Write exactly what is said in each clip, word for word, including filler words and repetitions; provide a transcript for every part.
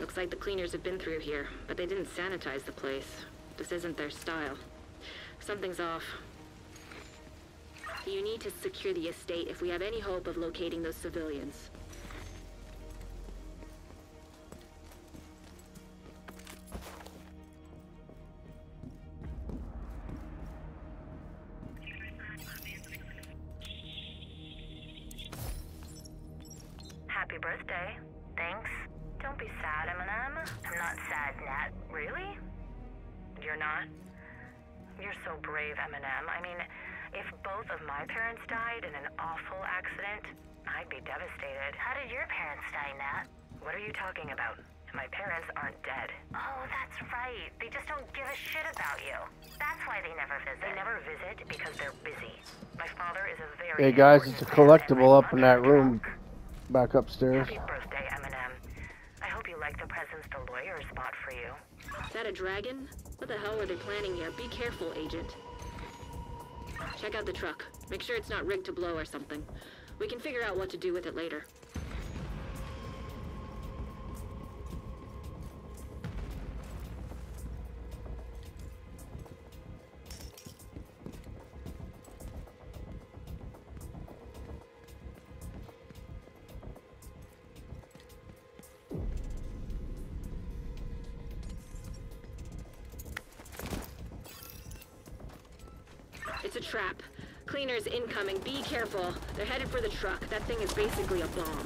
Looks like the cleaners have been through here, but they didn't sanitize the place. This isn't their style. Something's off. You need to secure the estate if we have any hope of locating those civilians. Happy birthday. Thanks. Don't be sad, Eminem. I'm not sad, Nat. Really? You're not? You're so brave, Eminem. I mean, if both of my parents died in an awful accident, I'd be devastated. How did your parents die, Nat? What are you talking about? My parents aren't dead. Oh, that's right. They just don't give a shit about you. That's why they never visit. They never visit because they're busy. My father is a very Hey guys, it's a collectible up in that room. Drunk. Back upstairs. Happy birthday, Eminem. I hope you like the presents the lawyers bought for you. Is that a dragon? What the hell are they planning here? Be careful, Agent. Check out the truck. Make sure it's not rigged to blow or something. We can figure out what to do with it later. It's a trap. Cleaners incoming. Be careful. They're headed for the truck. That thing is basically a bomb.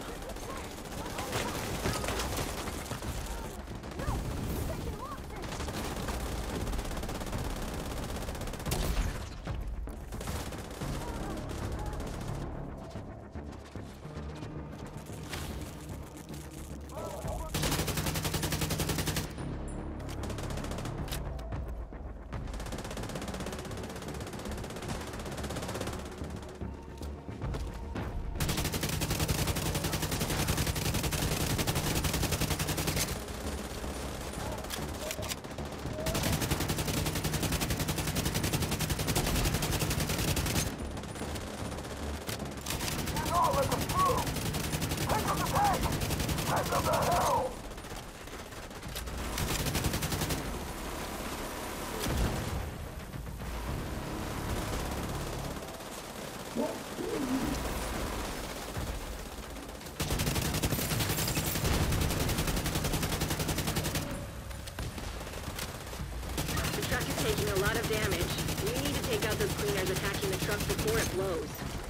Taking a lot of damage. We need to take out those cleaners attacking the truck before it blows.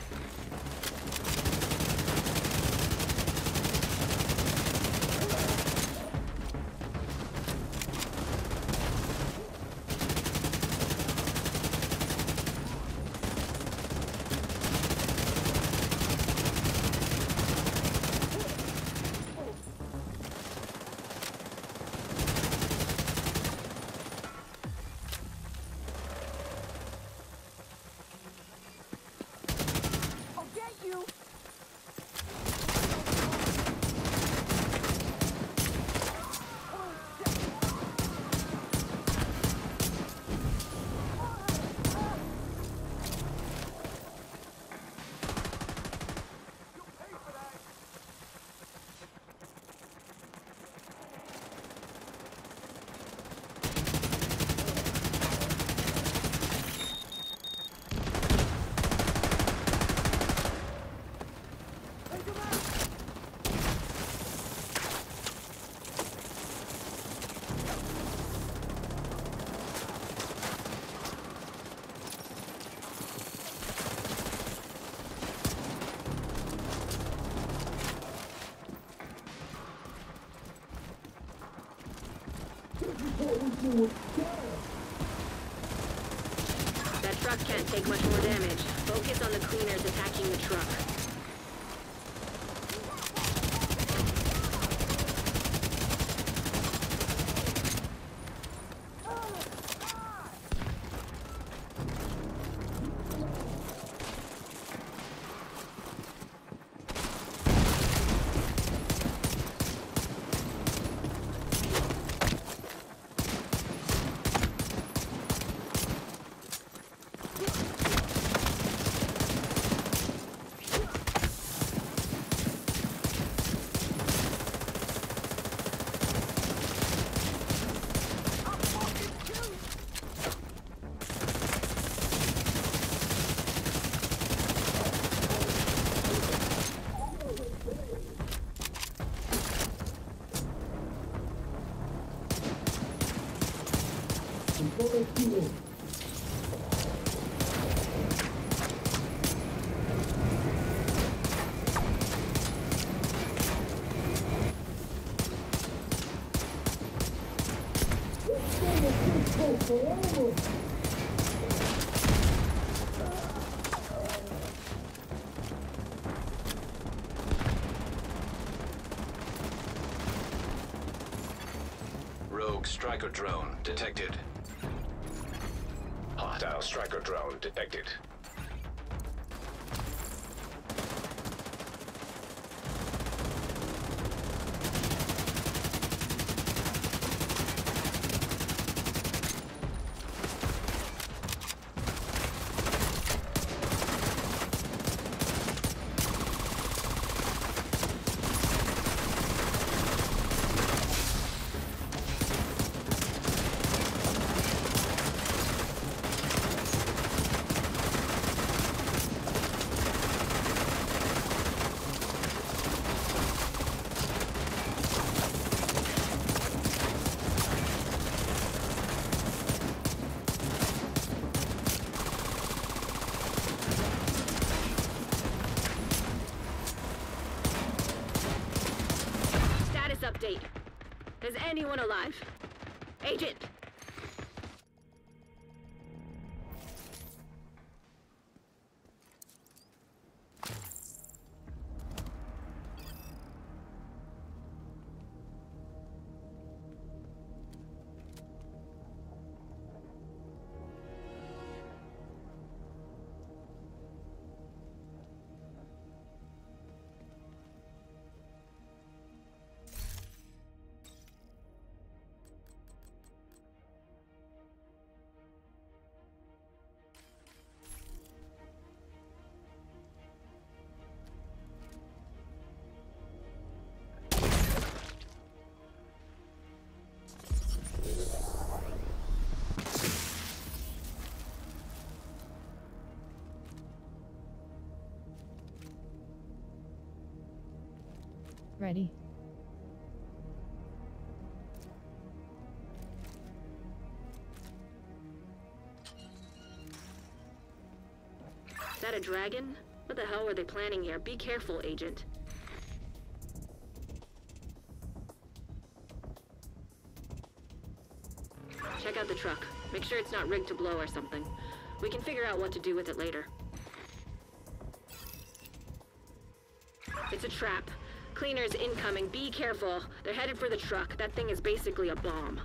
That truck can't take much more damage. Focus on the cleaners attacking the truck. Rogue striker drone detected. Hostile striker drone detected. Update. Is anyone alive? Agent! Ready. Is that a dragon? What the hell were they planning here? Be careful, Agent. Check out the truck. Make sure it's not rigged to blow or something. We can figure out what to do with it later. It's a trap. Cleaners incoming. Be careful. They're headed for the truck. That thing is basically a bomb.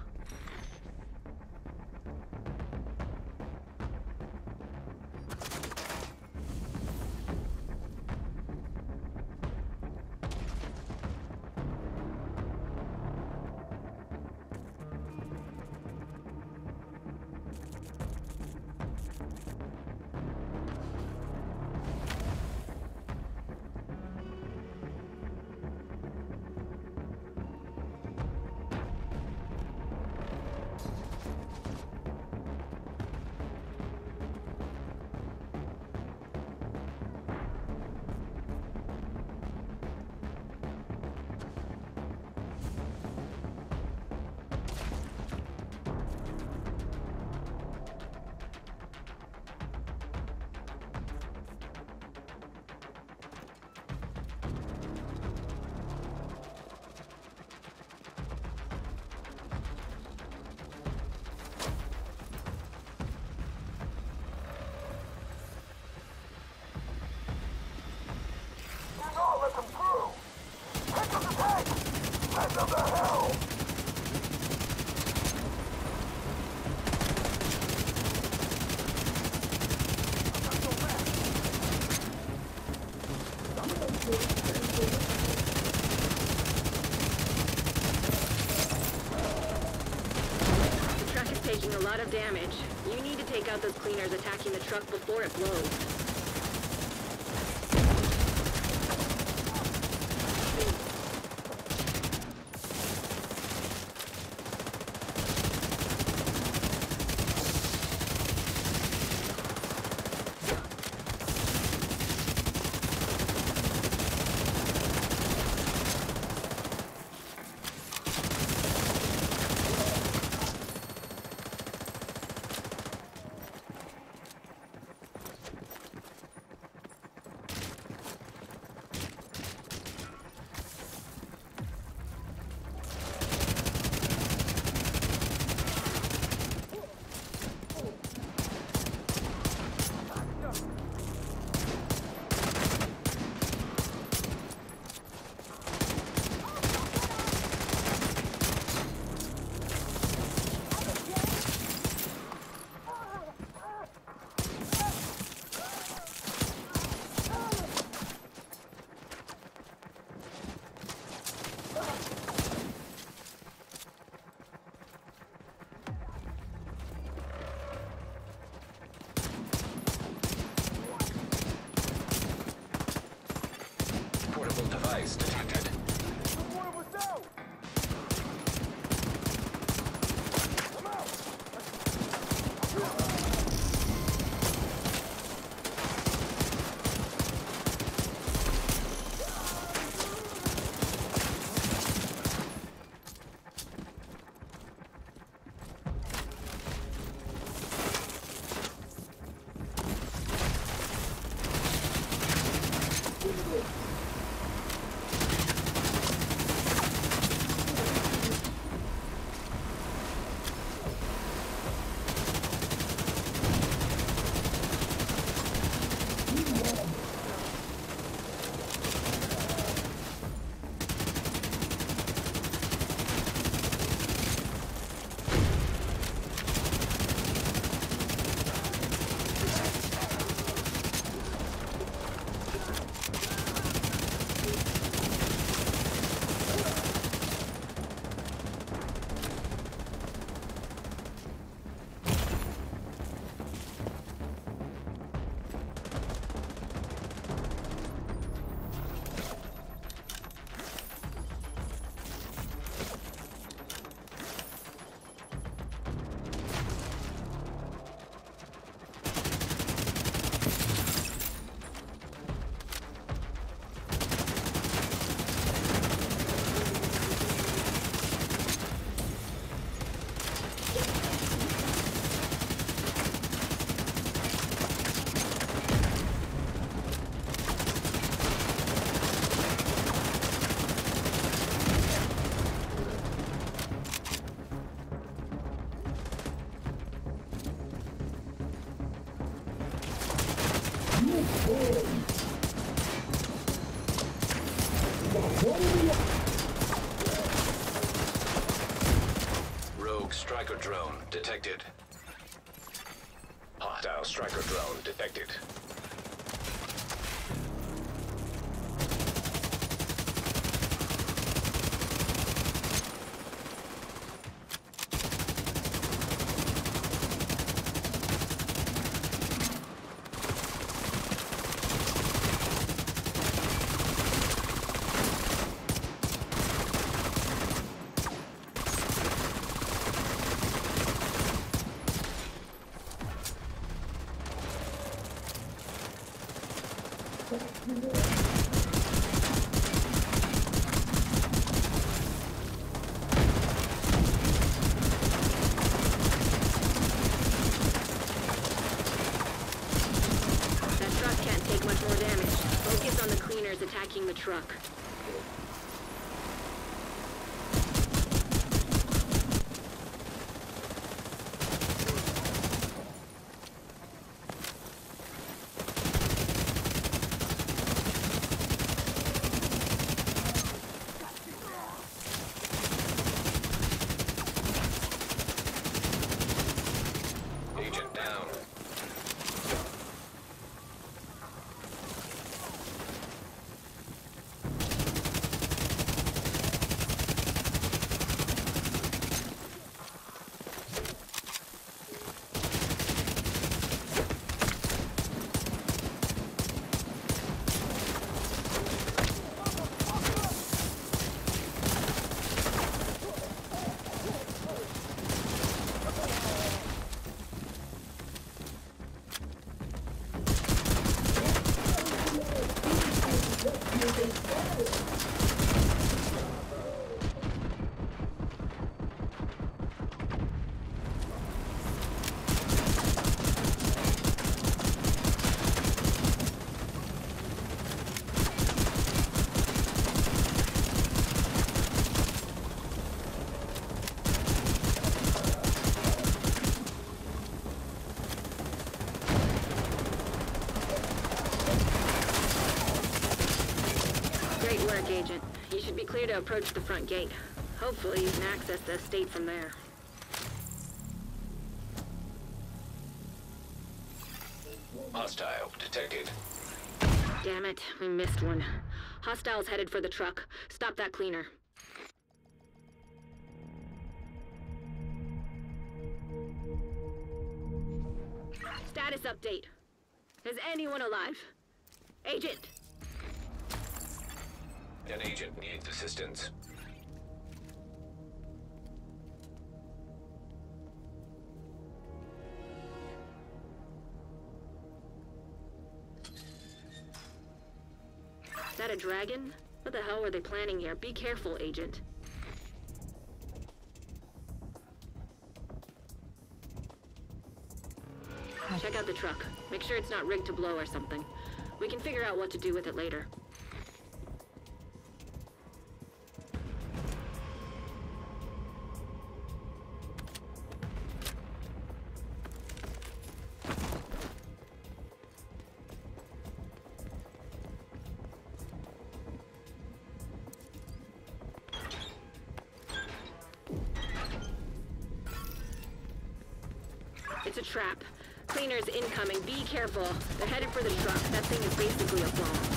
Taking a lot of damage. You need to take out those cleaners attacking the truck before it blows. Hostile device detected. Rogue striker drone detected. Hostile striker drone detected. That truck can't take much more damage. Focus on the cleaners attacking the truck. Agent down. Great work, Agent. You should be clear to approach the front gate. Hopefully you can access the estate from there. Hostile detected. Damn it, we missed one. Hostiles headed for the truck. Stop that cleaner. Status update. Is anyone alive? Agent! An agent needs assistance. Is that a dragon? What the hell were they planning here? Be careful, Agent. Check out the truck. Make sure it's not rigged to blow or something. We can figure out what to do with it later. It's a trap. Cleaners incoming. Be careful. They're headed for the truck. That thing is basically a bomb.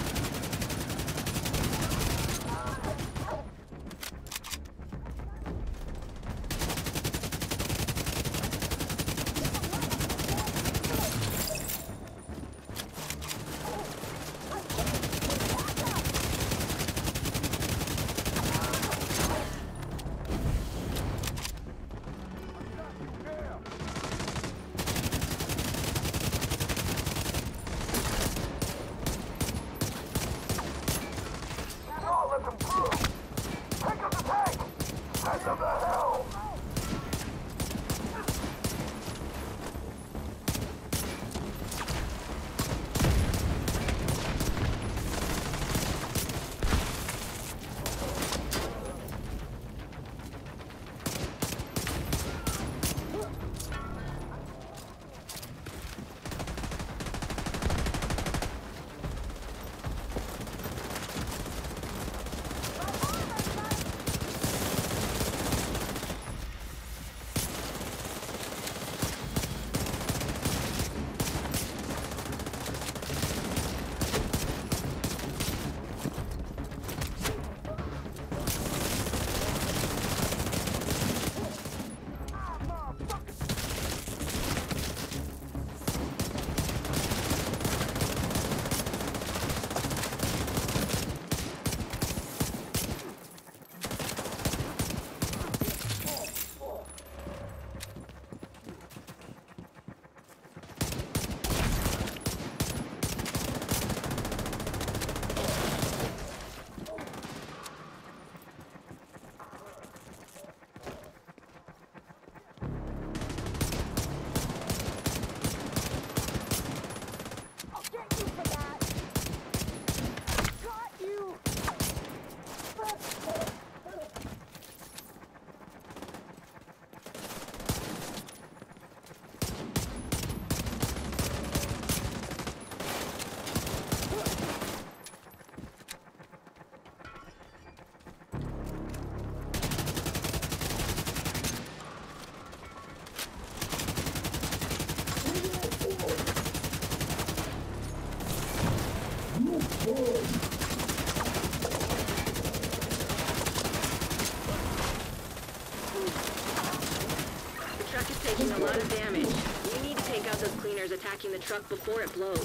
Taking a lot of damage. We need to take out those cleaners attacking the truck before it blows.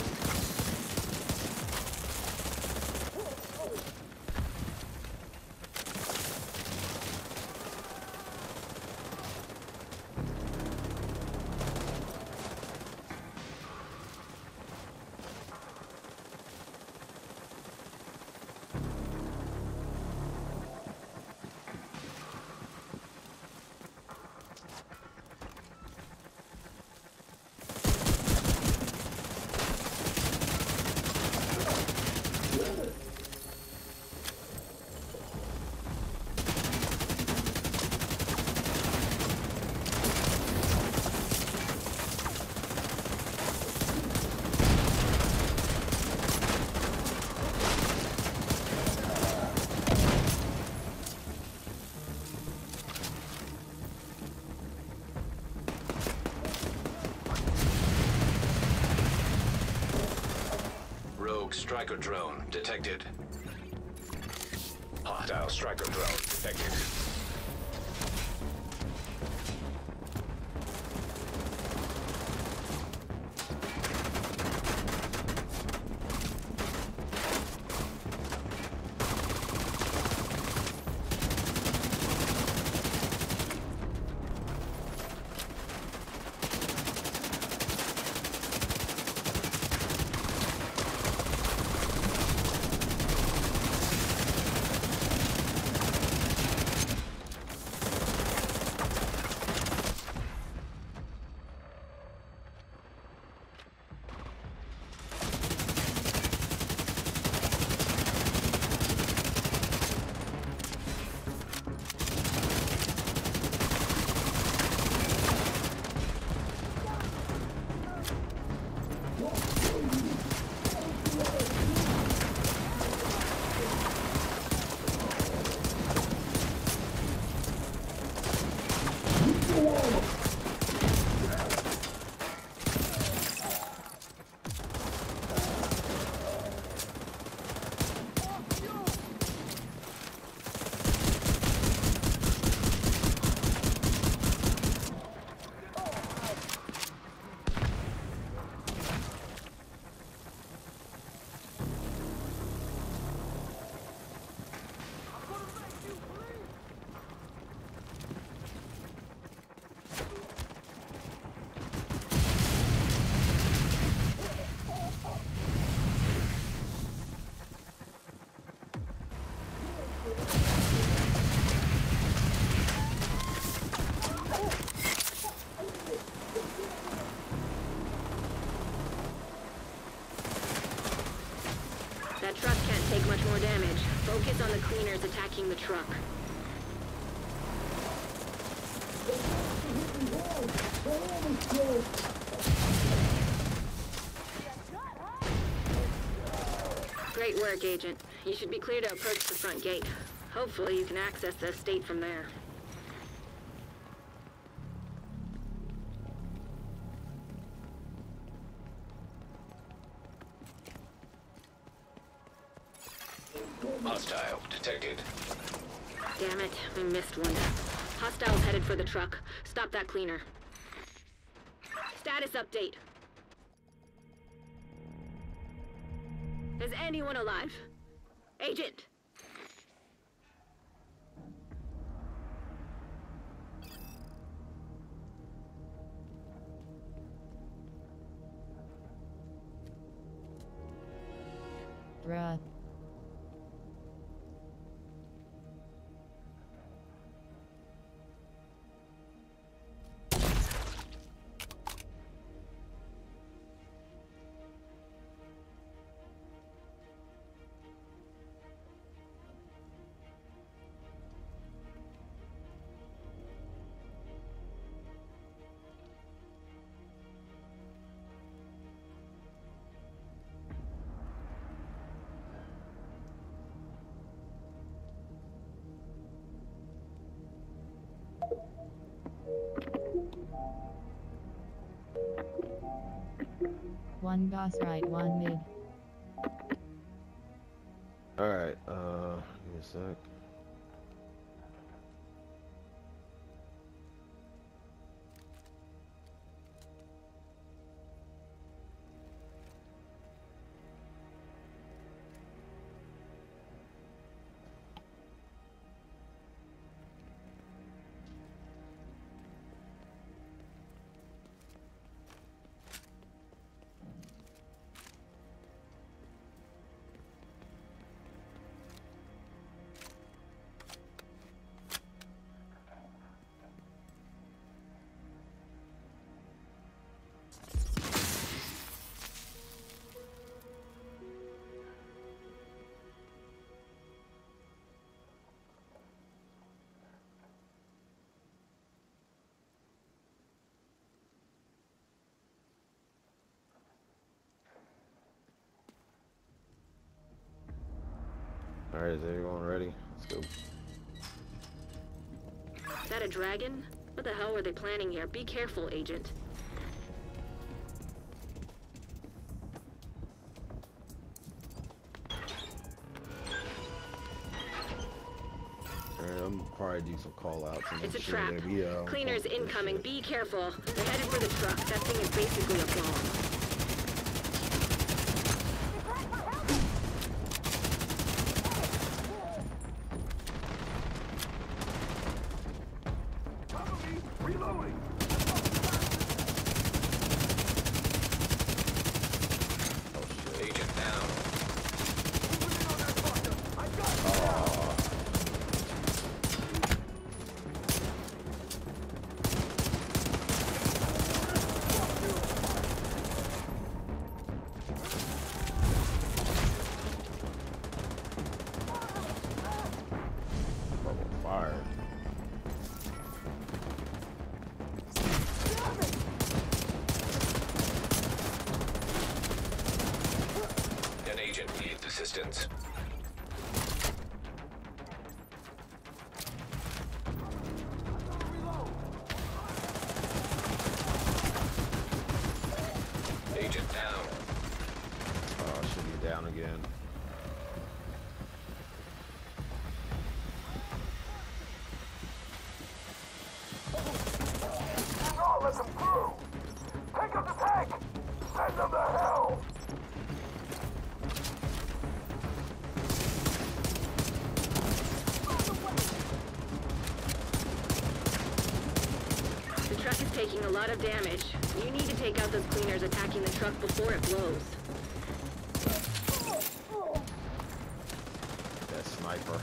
Striker drone detected. Hostile striker drone detected. Focus on the cleaners attacking the truck. Great work, Agent. You should be clear to approach the front gate. Hopefully you can access the estate from there. Hostile detected. Damn it, we missed one. Hostiles headed for the truck. Stop that cleaner. Status update. Is anyone alive? Agent! Bruh. One boss right, one mid. Alright, uh, give me a sec. Alright, is everyone ready? Let's go. Is that a dragon? What the hell were they planning here? Be careful, Agent. Alright, I'm probably do some call outs. And It's a make sure trap. that we, uh, Cleaners don't- incoming. Be careful. They're headed for the truck. That thing is basically a bomb. Agent down. Bubble fire. An agent needs assistance. Agent down. Oh, should be down again. Let them through! Take up the tank! Send them to hell! The truck is taking a lot of damage. You need to take out those cleaners attacking the truck before it blows. That sniper.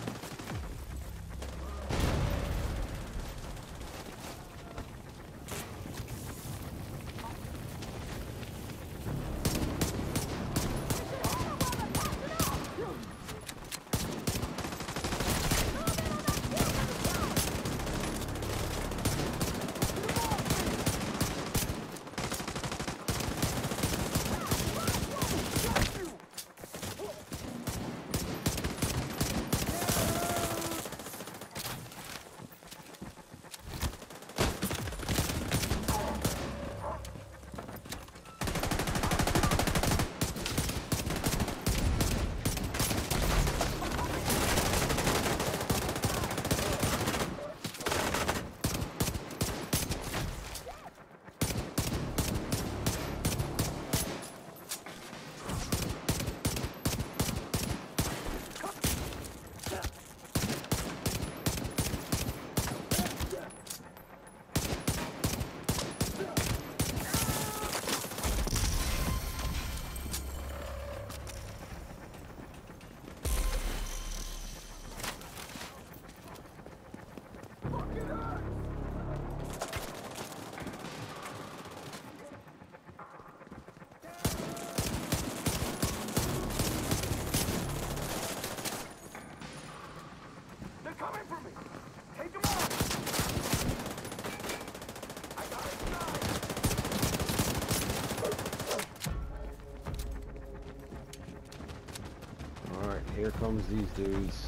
comes these dudes.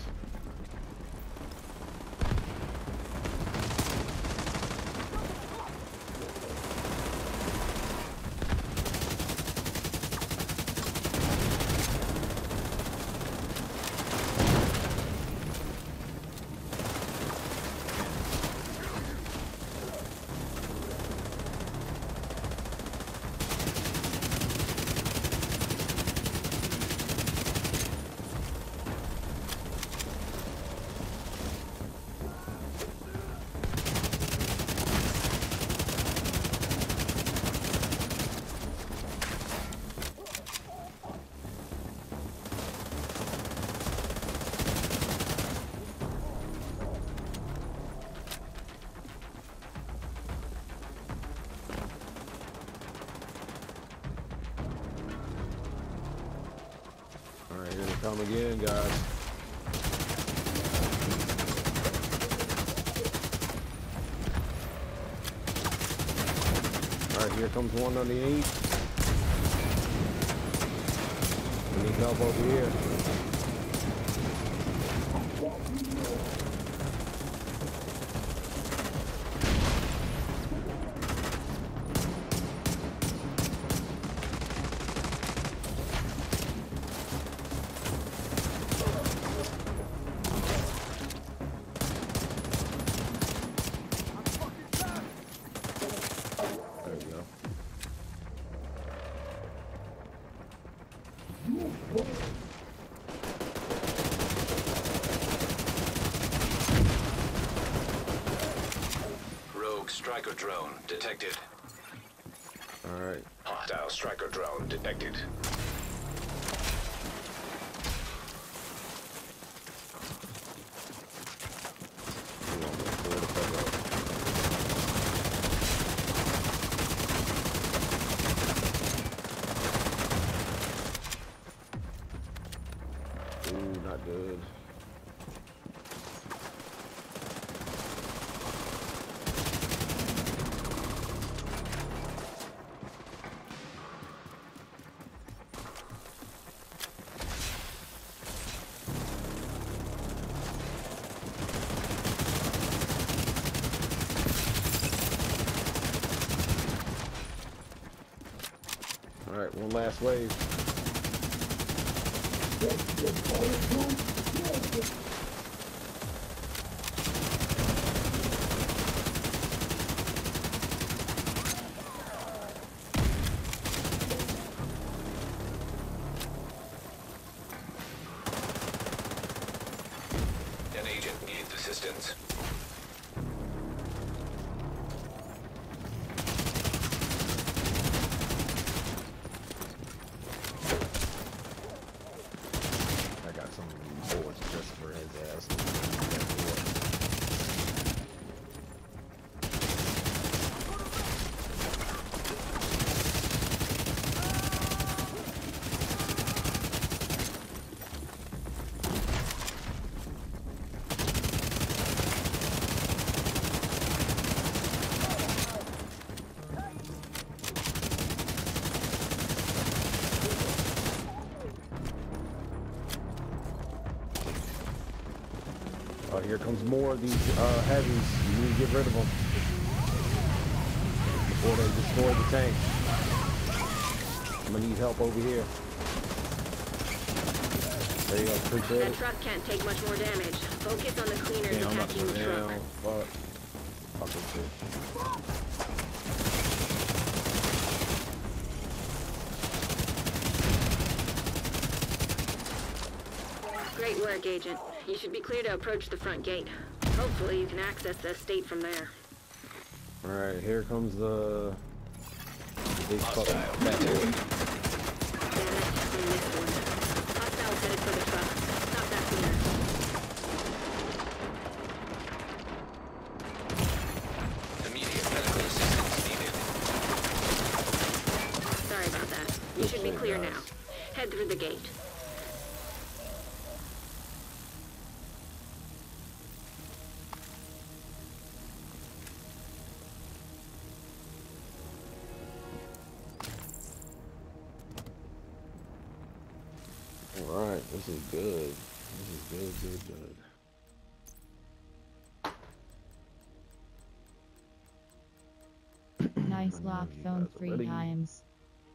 Alright, here they come again, guys. Alright, here comes one underneath. We need help over here. There we go. Rogue striker drone detected. Alright. Hostile striker drone detected. We almost blew the fuck up. Ooh, not good. All right, one last wave. An agent needs assistance. I got some bullets just for his ass. Oh, here comes more of these uh, heavies. You need to get rid of them before they destroy the tank. I'm gonna need help over here. There you go, appreciate That it. truck can't take much more damage. Focus on the cleaners Damn, I'm about to attacking go the truck. down. Fuck. Fucking shit. Great work, Agent. You should be clear to approach the front gate. Hopefully you can access the estate from there. Alright, here comes the big Hostile fucking fat boy. Damn it, I missed one. Hostiles headed for the truck. Stop that cleaner. Immediate medical assistance needed. Sorry about that. You Good should be shit, clear guys. now. Head through the gate. Alright, this is good. Good, good, good. Nice I know lock you phone guys are three ready. times.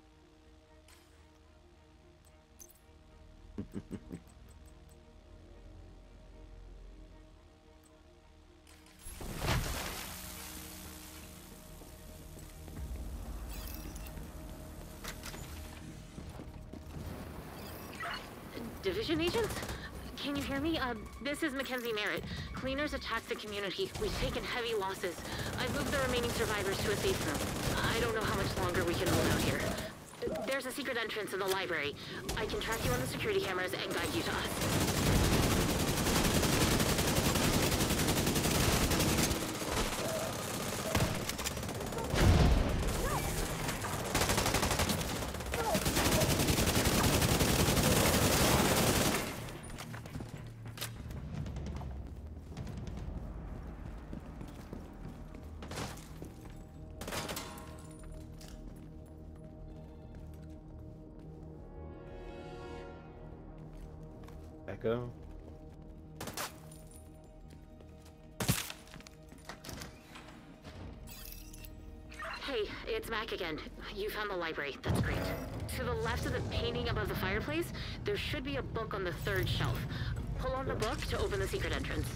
Division agents? Can you hear me? Uh, this is Mackenzie Merritt. Cleaners attacked the community. We've taken heavy losses. I've moved the remaining survivors to a safe room. I don't know how much longer we can hold out here. There's a secret entrance in the library. I can track you on the security cameras and guide you to us. Echo. Hey, it's Mac again. You found the library. That's great. To the left of the painting above the fireplace, there should be a book on the third shelf. Pull on the book to open the secret entrance.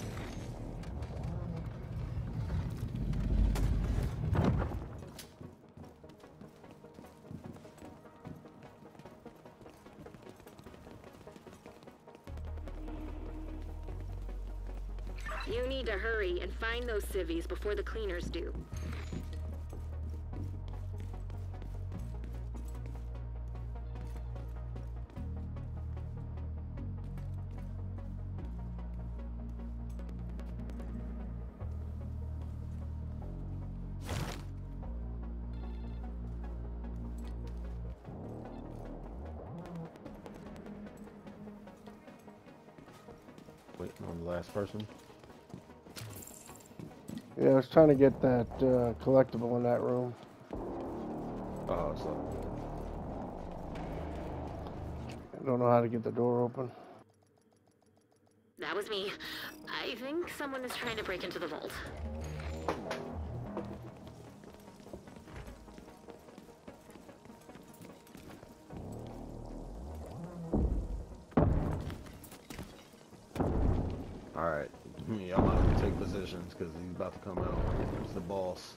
You need to hurry and find those civvies before the cleaners do. Waiting on the last person. Yeah, I was trying to get that uh, collectible in that room. Oh, so I don't know how to get the door open. That was me. I think someone is trying to break into the vault. all right. Y'all might have to take positions because he's about to come out. It's the boss.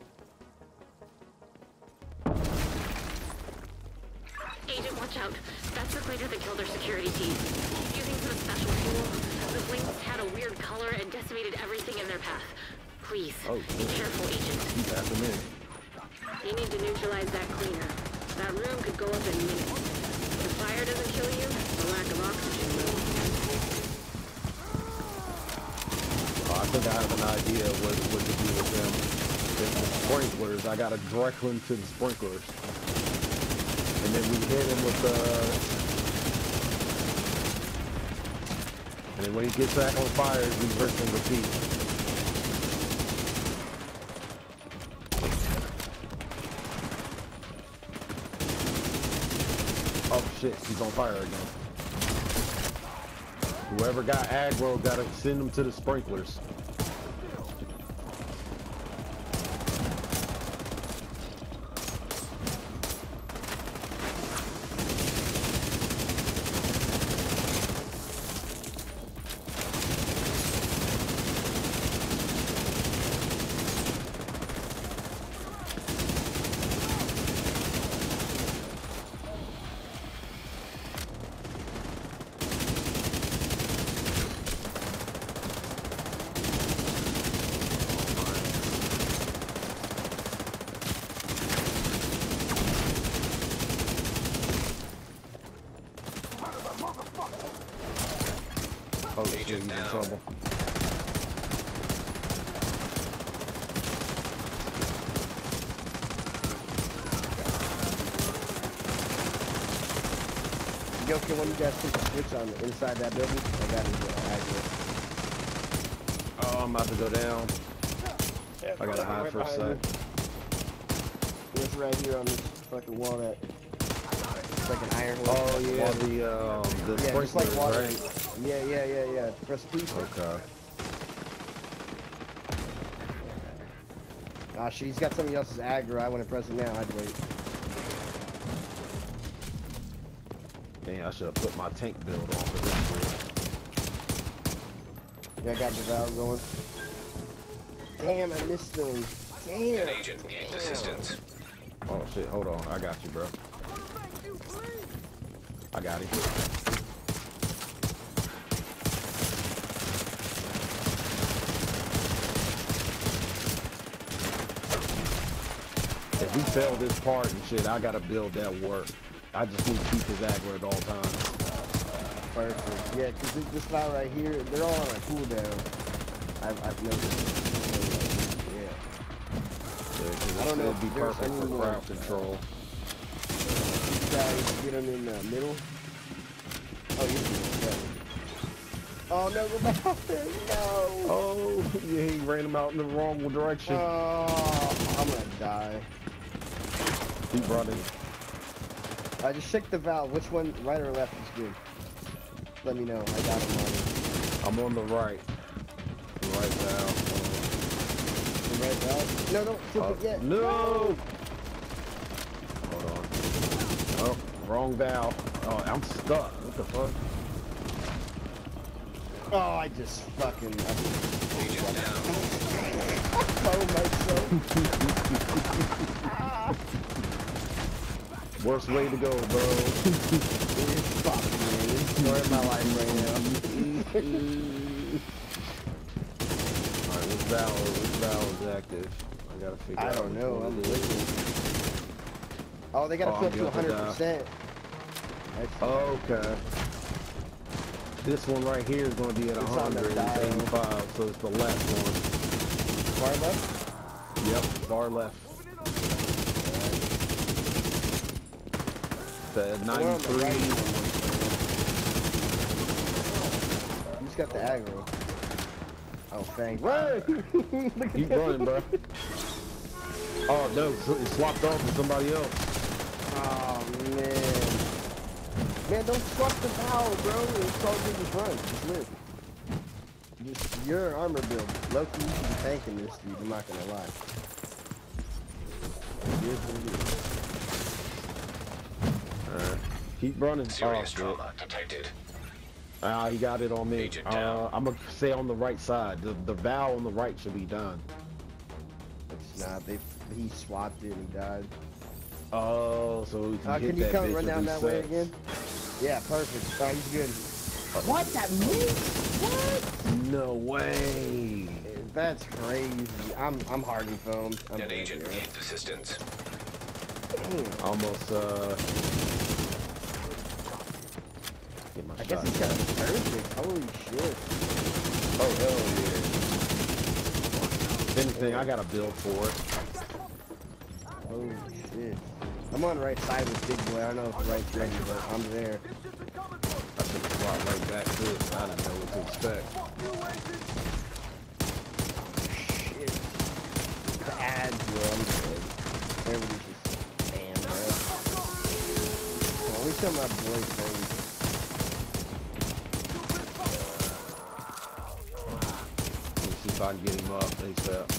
Agent, watch out. That's the cleaner that killed our security team. He's using some special tool. The flames had a weird color and decimated everything in their path. Please, Oh, be careful, Agent. Keep after me. You need to neutralize that cleaner. That room could go up in minutes. If the fire doesn't kill you, the lack of oxygen will. Oh, I think I have an idea what, what to do with them. With the sprinklers, I gotta direct him to the sprinklers. And then we hit him with the... And then when he gets back on fire, we rinse and repeat. Oh shit, he's on fire again. Whoever got aggro, gotta send him to the sprinklers. Oh shit, he's in trouble. Yo, can one of you guys put the switch on the inside that building? I got it uh, Oh, I'm about to go down. yeah, I gotta hide right for a behind sec. you. It's right here on this fucking wall that it's like an iron wall. Oh yeah, the um the yeah, just like sprinklers, water. right? Yeah, yeah, yeah, yeah. Press P. Okay. Ah, she's got somebody else's aggro. I want to press it now. I'd wait. Dang, I should have put my tank build on for this. Yeah, I got the valve going. Damn, I missed them. Damn. An agent needs assistance. Oh shit, hold on. I got you, bro. I got him. If we fail this part and shit, I gotta build that work. I just need to keep his aggro at all times. Perfect. Yeah, because this, this file right here, they're all on a cooldown. I've, I've noticed. Yeah. Yeah, I don't know it'd be if there's perfect for any, crowd uh, control. You guys get them in the middle. Oh, you yeah. Oh, no, go back there. No. Oh, yeah, he ran him out in the wrong direction. Oh, I'm gonna die. He brought it. I just checked the valve. Which one, right or left, is good? Let me know. I got him on it. I'm on the right. The right valve. The right valve? No, don't flip Uh, it yet. no! Hold on. Oh, wrong valve. Oh, I'm stuck. What the fuck? Oh, I just fucking. I just Agent down. oh myself. Worst way to go, bro. Fuck, man. Story of my life right now. Alright, which valve? Which valve is active? I gotta figure I out. don't which know. one I'm it is. looking. Oh, they gotta Oh, flip I'm to good to one hundred percent. Okay. This one right here is going to be at It's on the one eighty-five, so it's the left one. Far left? Yep, far left. The We're on the right. ninety-three. You just got the aggro. Oh, thank God. Keep running, bro. Oh, no, so it swapped off with somebody else. Oh, man. Man, don't swap the valve, bro. It's all good to run. Just live. Just your armor build. Loki, you should be tanking this dude. I'm not gonna lie. It is what it is. Alright. Keep running. Serious Oh, trauma detected. Ah, he got it on me. Agent Uh, down. I'm gonna stay on the right side. The, the valve on the right should be done. It's not. They he swapped it and he died. Oh, so we can Uh, hit can you that come bitch run and down that way reset. again? Yeah, perfect. Oh, he's good. What? That me? What? No way. That's crazy. I'm I'm hardened foam. I'm An dead, agent yeah. needs assistance. Damn. Almost, uh... Get my I guess shot he's got back. a perfect. Holy shit. Oh, hell yeah. If anything, I got a build for it. Holy shit. I'm on the right side with Big Boy. I don't know if the right's ready, but I'm there. I took a slot right back to it. I didn't know what to expect. Shit. The ads, bro. I'm dead. Everybody's just damn, bro. Well, at least I'm not boy thing. Let me see if I can get him up ASAP.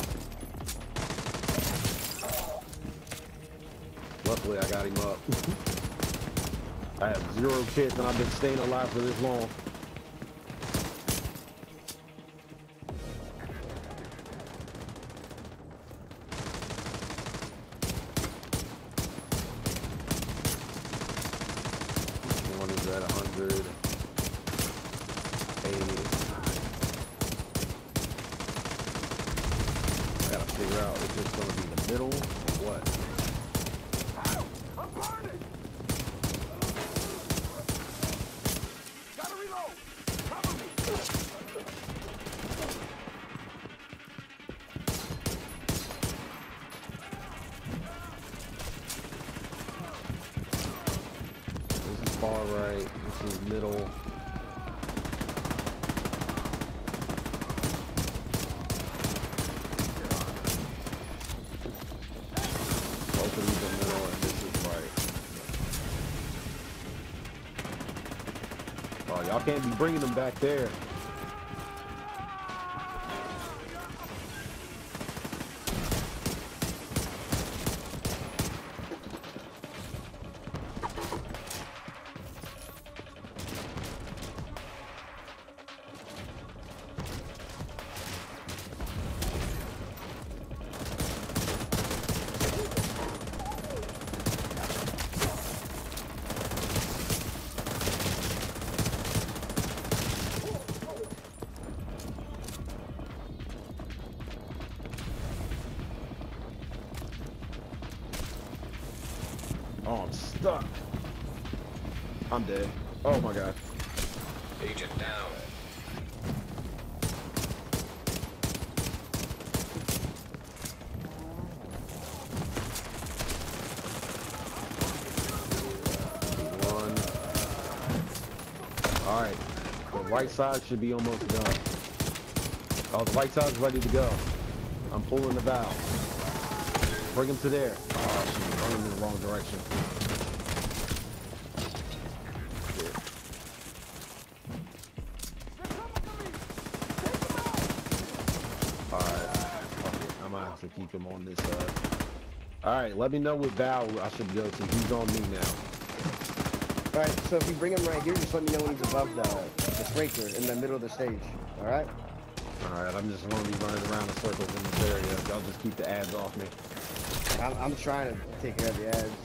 Luckily, I got him up. I have zero kits and I've been staying alive for this long. One is at one hundred. eighty. I gotta figure out if it's gonna be the middle or what. This is far right, this is middle. Both of these are middle and this is right. Oh, Y'all can't be bringing them back there. Oh, I'm stuck. I'm dead. Oh my god. Agent down. One. Alright. The right side should be almost done. Oh, the right side's ready to go. I'm pulling the valve. Bring him to there. Oh, she's running in the wrong direction. To keep him on this side. Alright, let me know what valve I should go to. He's on me now. Alright, so if you bring him right here, just let me know when he's above the, the sprinkler in the middle of the stage. Alright? Alright, I'm just going to be running around in circles in this area. Y'all just keep the ads off me. I'm, I'm trying to take care of the ads.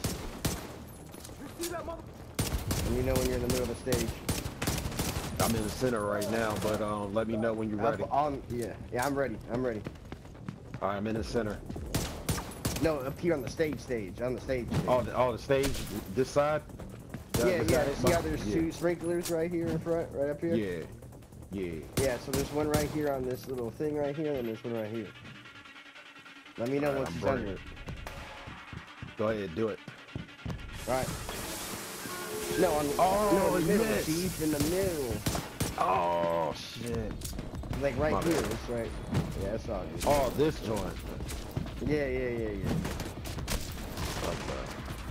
Let me know when you're in the middle of the stage. I'm in the center right now, but um, let me know when you're ready. I'm, yeah, yeah, I'm ready. I'm ready. Alright, I'm in the center. No, up here on the stage stage. On the stage stage. Oh, the, oh, the stage? This side? Yeah, The, yeah. the yeah. See how there's yeah. two sprinklers right here in front? Right up here? Yeah. Yeah. Yeah, so there's one right here on this little thing right here, and there's one right here. Let me know Right, once I'm he's burning under. it. Go ahead, do it. Right. No, on the, Oh, no, in the middle, yes. Chief, in the middle. Oh, shit. Like right My here, bad. it's right. Yeah, that's all good. Oh, this joint. Yeah, yeah, yeah, yeah. Okay.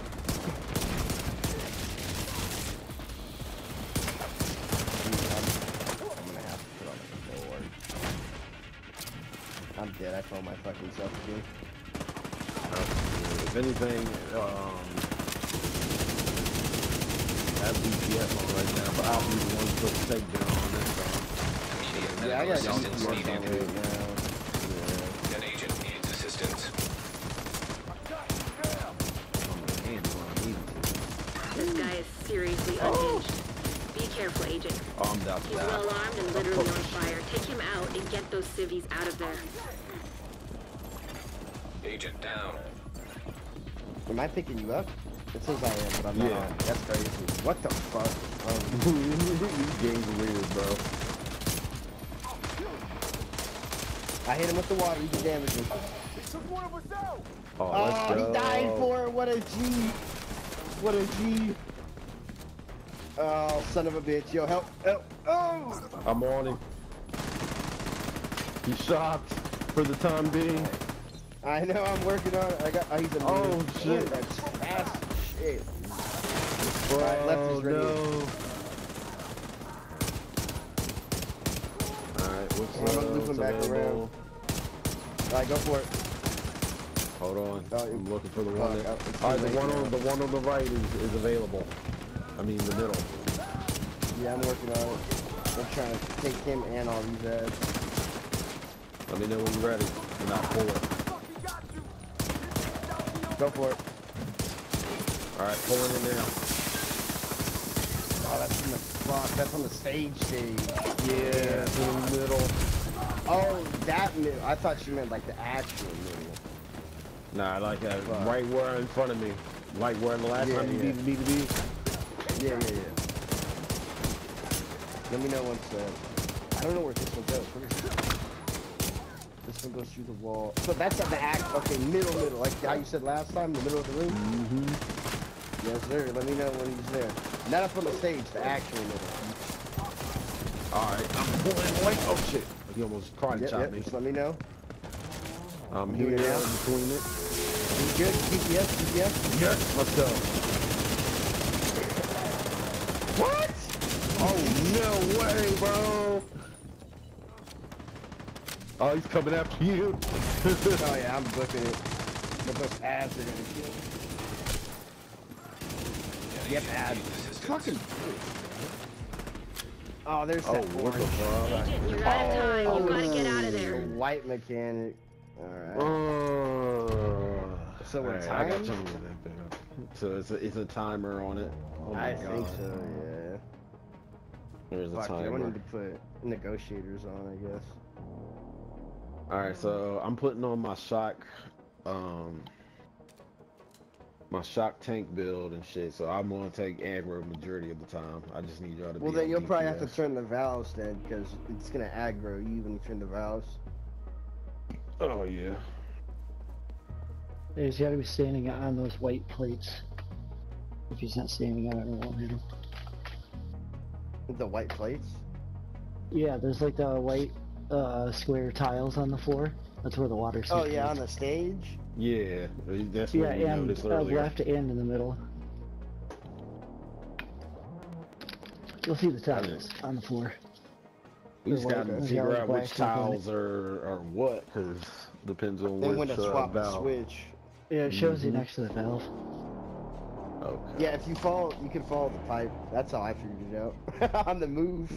I'm gonna have to put on the board. I'm dead. I found my fucking self again. If anything, um, I have D P S on right now, but I'll be the one to put the takedown on this one. Immediate Yeah, I medical got assistance D P S on needed. right now. Yeah. An agent needs assistance. This guy is seriously unhinged. Be careful, Agent. Oh, I'm down to He's that. well armed and literally on fire. Take him out and get those civvies out of there. Agent down. Am I picking you up? It says I am, but I'm not. Yeah. On. That's crazy. What the fuck? Um, These games are weird, bro. I hit him with the water. He can damage me. Oh, Oh, let's go. he died for it. What a G. What a G. Oh, son of a bitch. Yo, help. Help. Oh! I'm on him. He's shocked for the time being. I know, I'm working on it. I got. Oh, he's a Oh, man. shit. Ooh, that's fast shit. Bro, Alright, left is ready. no. Alright, what's I'm gonna loop him back available? Alright, go for it. Hold on. Oh, I'm looking for the fuck, one oh, that... it's Alright, too the late one now. on the one on the right is, is available. I mean the middle. Yeah, I'm working on it. I'm trying to take him and all these ads. Let me know when you're ready. And I'll pull it. Go for it. Alright, pulling it now. Oh, that's in the fuck. That's on the stage stage. Yeah, it's in the middle. Oh, that middle. I thought you meant like the actual middle. Nah, I like that. Fuck. Right where in front of me. Like where the last Yeah, time you yeah. beat me to be. Yeah, yeah, yeah. Let me know once. Uh, I don't know where this one goes. Where is it? This one goes through the wall. So that's at the act. Okay, middle, middle. Like how you said last time, the middle of the room. Mm-hmm. Yes, sir. Let me know when he's there. Not up on the stage, the actual middle. Alright, I'm pulling away. Oh shit. He almost karate Yep, chopped yep. me. Just let me know. I'm Do here it now. in between it. You good? G P S? G P S? Yes, let's go. What? Oh, no way, bro. Oh, he's coming after you. Oh yeah, I'm booking it. But those ads are gonna kill. Yep, ads. Fucking. Oh, there's Oh, that what the orange. fuck? Agent, you're out of time. Oh, You gotta get out of The there. white mechanic. Alright. Oh. So we're Alright, I got timed? you. So it's a, it's a timer on it. Oh my I God. think so, yeah. There's a Fuck, yeah, I timer. need to put negotiators on, I guess. Alright, so I'm putting on my shock, um, my shock tank build and shit, so I'm gonna take aggro majority of the time. I just need y'all to Well, be then on you'll probably have to D P S. turn the valves then, because it's gonna aggro you when you turn the valves. Oh, yeah. He's got to be standing on those white plates. If he's not standing on it, it won't hit him. The white plates? Yeah, there's like the white uh, square tiles on the floor. That's where the water Oh sink yeah, is. on the stage? Yeah, that's Yeah, what we and noticed uh, earlier. left and in the middle. You'll see the tiles on the floor. We just They're gotta white- figure they're out white which plastic on it. tiles are, are what, because depends on And which when to uh, swap the valve. switch. Yeah, it shows you Mhm. next to the valve. Okay. Yeah, if you follow, you can follow the pipe. That's how I figured it out. On the move.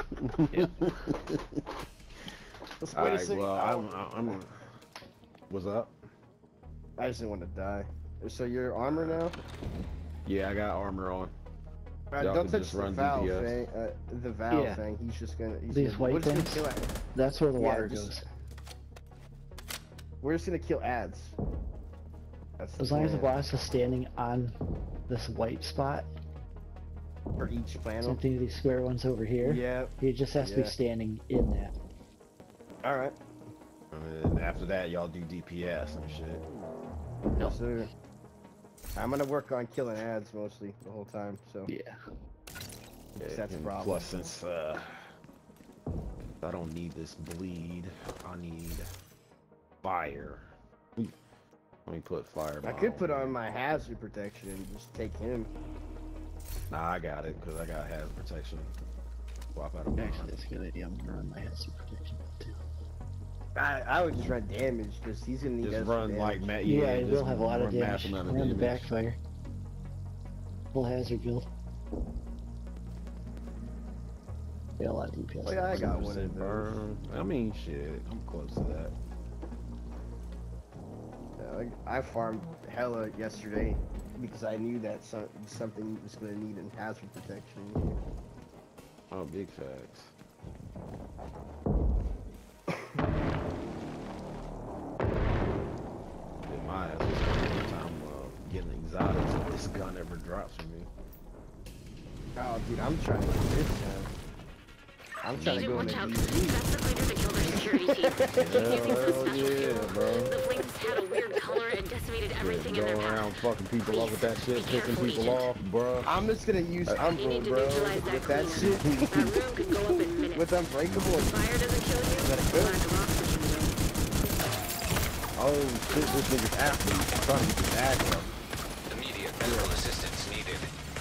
Let's wait a Alright, second. well, Oh, I'm, I'm, what's up? I just didn't want to die. So your armor now? Yeah, I got armor on. Alright, Y'all don't can touch just the run valve D P S. thing. Uh, the valve Yeah. thing. He's just gonna. He's These gonna, white we're just gonna things? kill it. That's where the Yeah, water just- goes. We're just gonna kill ads. That's the As long as the plan boss is standing on this white spot, for each panel. something of these square ones over here, Yeah. he just has to Yeah. be standing in that. All right. And then after that, y'all do D P S and shit. Yes, sir. I'm gonna work on killing ads mostly the whole time. So. Yeah. Yeah, That's the and problem. Plus, since uh, I don't need this bleed, I need fire. Let me put fire. I could put on my hazard protection and just take him. Nah, I got it because I got hazard protection. Swap out of mine. Actually, that's a good idea. I'm gonna run my hazard protection too. I, I would just run damage because he's gonna need Just us run for like damage. ma- Yeah, yeah, it just will have a lot of run mass damage. amount of Run the damage. backfire. Full hazard build. Yeah, a lot of D P S. Oh, yeah, I got one of those. Burn. I mean, shit, I'm close to that. Yeah, I, I farmed hella yesterday because I knew that some, something was gonna need in hazard protection. Oh, big facts. Did my ass was having a time uh, getting exotics if this gun ever drops for me. Oh, dude, I'm trying to get this gun. I'm trying to Agent, go in watch the out. D That's the cleaner that killed our security team. He's using some Hell special yeah, fuel. bro. The flames had a weird color and decimated everything in Go their around path. fucking people off with that shit, Be pissing careful, people Agent. off, bruh. I'm just gonna use You Umbro, need to bro. neutralize that With that cleaner. shit. That room could go up in minutes. With Unbreakable. Fire doesn't kill you, Let it the go. lack of oxygen will. Oh shit, this nigga's after me. I'm trying to get this aggro. Immediate medical assistance needed.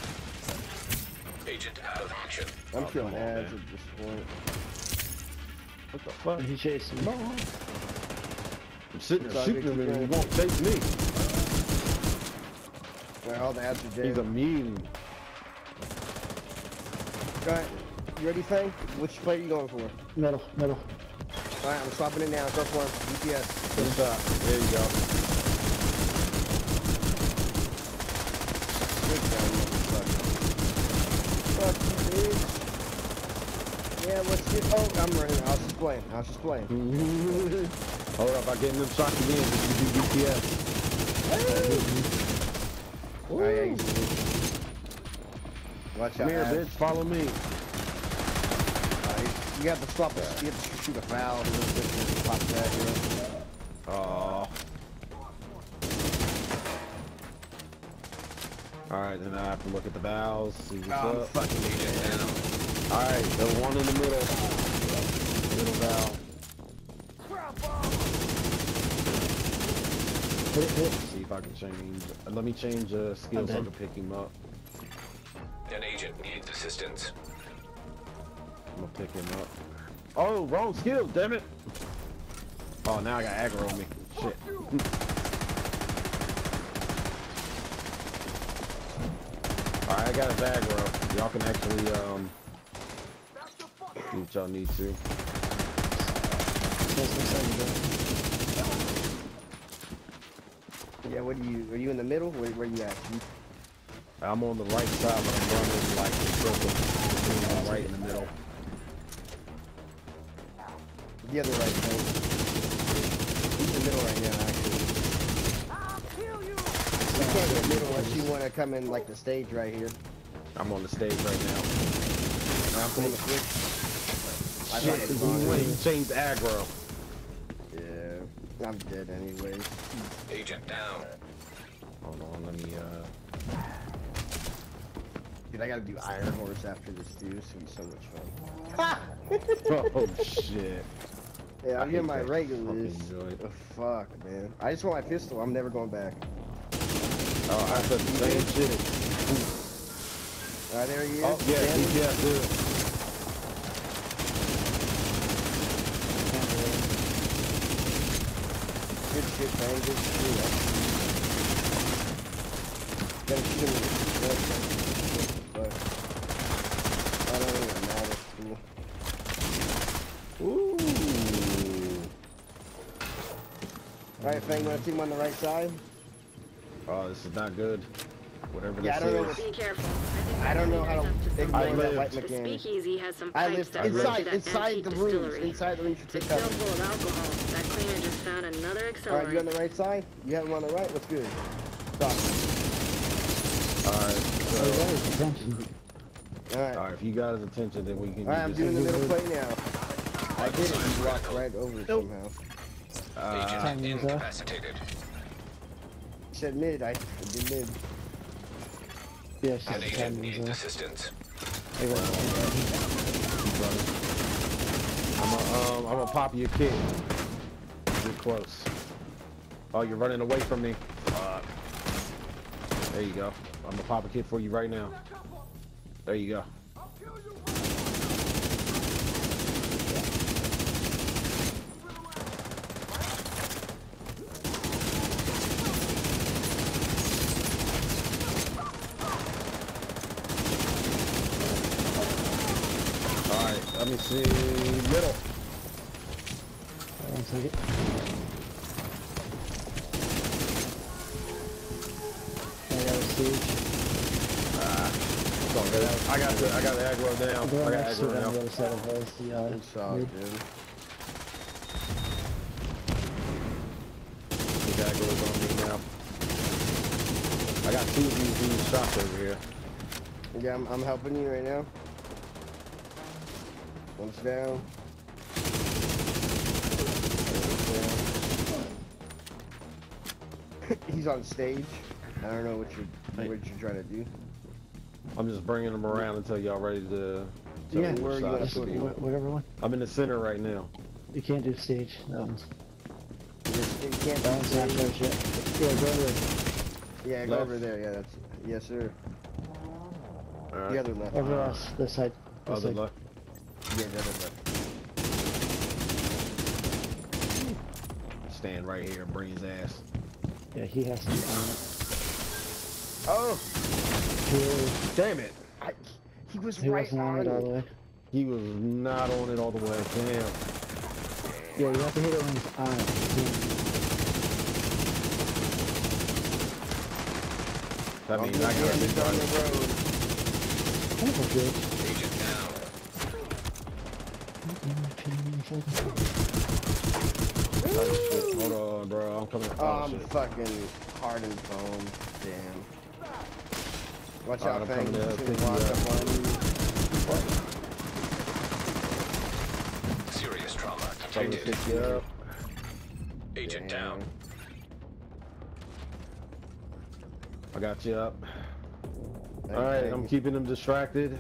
Agent out of action. I'm Oh, killing come on, ads man. at this point. What the fuck? He chasing me. I'm sitting there Sorry, shooting him keep and he going. won't chase me. Well, all the ads are dead. He's a mean. Alright, you ready, Fang? Which play are you going for? Middle, middle. Alright, I'm swapping it now. Go for him. D P S. Good shot. There you go. Good job, motherfucker. Fuck you, bitch. Yeah, let's get. Oh, I'm running. I was just playing. I was just playing. Hold up, I get them shots again. Just to do D P S. Alright, yeah, he's good. Watch Come out, here, ads. bitch. Follow me. Alright, you have to swap. A, you have to shoot a foul. A little bit to pop that. You know? Oh. Alright, then I have to look at the valves, see what's Oh, I'm up. fucking Agent down. Alright, the one in the middle. Middle valve. Hit it, hit it. See if I can change. Let me change uh, skills so I I'm can pick him up. An agent needs assistance. I'm gonna pick him up. Oh, wrong skill, damn it! Oh, now I got aggro on me. Shit. Alright, I got his aggro. Y'all can actually, um, do what y'all need to. Yeah, what are you, are you in the middle? Where, where you at? You, I'm on the right side, but I'm running like in circles. Between right in the middle. the other right thing. He's in the middle right now, actually. You can't get middle unless you want to come in like the stage right here. I'm on the stage right now. I'm putting the switch. I Shit, thought it was he, on. he changed aggro. Yeah, I'm dead anyway. Agent down. Hold on, let me, uh... Dude, I gotta do Iron Horse after this, dude. This is gonna be so much fun. Oh, shit. Yeah, I I'm getting hate my that regulars. fucking joint. Oh, fuck, man. I just want my pistol. I'm never going back. Oh, I said the same shit. Alright, there he is. Oh, yeah, Standing. he, yeah, good. Good shit, man. Good shit. Gotta shoot him. But I don't even matter. Cool. Ooh. Alright, Fang, you wanna see him on the right side? Oh, this is not good. Whatever Yeah, I this don't know is. what- Be careful. I don't know how to ignore I that lived. white The mechanic. speakeasy has some I pipes lived that run inside, to that inside antique the rooms. distillery. Inside the rooms. It's Take still cover. full of alcohol. That cleaner just found another Alright, you on accelerant. the right side? You have him on the right? What's good? Stop. Alright, Oh, so, that is attention. Alright. alright, if you got his attention, then we can Alright, I'm do doing the this. middle play now. I did it. You walked right over it somehow. Uh, Agent Time is up. incapacitated. You said mid. I did mid. Yeah, she's An the agent time needs is up. assistance. Hey, what- keep running. I'm gonna, um, I'm gonna pop your kid. Get close. Oh, you're running away from me. Uh, there you go. I'm gonna pop a kid for you right now. There you go. Alright, let me see. Middle. One second. I got a siege. It's all good. I got the, I got the aggro down. They're I got next to it aggro on the down. other side of us. The, uh, Good shot, mid. dude. The aggro's on me now. I got two of these, these shots over here. Yeah, I'm, I'm helping you right now. One's down. One's down. He's on stage. I don't know what you're what you're trying to do. I'm just bringing them around until y'all ready to tell Yeah, me where which are you side gonna to put be. him? Wh- Whatever one. I'm in the center right now. You can't do stage. That one's. You just- you can't That one's not do close yet. Yeah, go there. Yeah, go Left. over there. Yeah, that's yes, sir. All right. The other left. Over us. This side. This Other side. left. Yeah, the other left. Stand right here and bring his ass. Yeah, he has to be on it. Oh, Two. Damn it! I, he was He right wasn't on on it all the it. way. He was not on it all the way. Damn. Yeah, you have to hit it when he's on it. That I'll means do I gotta damage be on the running. road. That was good. Agent down. Oh, shit. Hold on, bro. I'm coming. Oh, Oh, I'm shit. fucking hard and foam. Damn. Watch Alright, out, I'm Fang. coming to He's pick gonna you walk up. up on you. Serious trauma Coming to detected. pick you up. Agent Damn. down. I got you up. Thank All right, you. I'm keeping him distracted.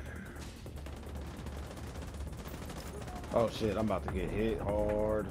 Oh shit, I'm about to get hit hard.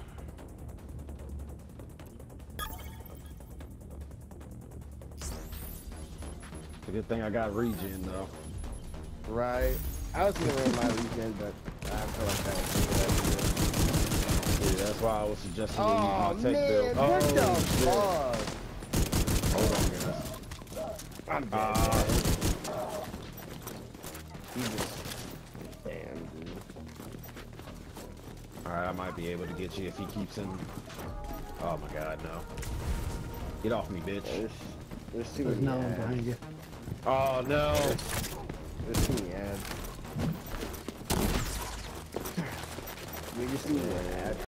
It's a good thing I got regen though. Right. I was gonna run my weekend, but I I feel like that was a good idea. Yeah, that's why I was suggesting you Oh, use my tech man, build. what oh, the shit. fuck? Hold on, guys. I'm dead, Uh, man. He just... Damn, dude. Alright, I might be able to get you if he keeps him. Oh my god, no. Get off me, bitch. There's, there's too There's many no one ads. behind you. Oh no. There's too many ads. We just need an ad